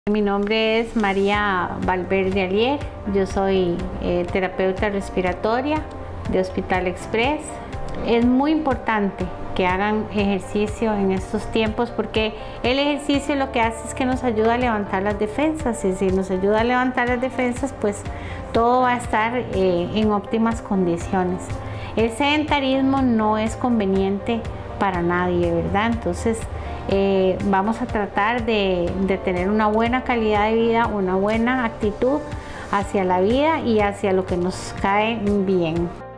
Mi nombre es María Valverde Alier, yo soy terapeuta respiratoria de Hospital Express. Es muy importante que hagan ejercicio en estos tiempos porque el ejercicio lo que hace es que nos ayuda a levantar las defensas, y si nos ayuda a levantar las defensas, pues todo va a estar en óptimas condiciones. El sedentarismo no es conveniente para nadie, ¿verdad? Entonces vamos a tratar de tener una buena calidad de vida, una buena actitud hacia la vida y hacia lo que nos cae bien.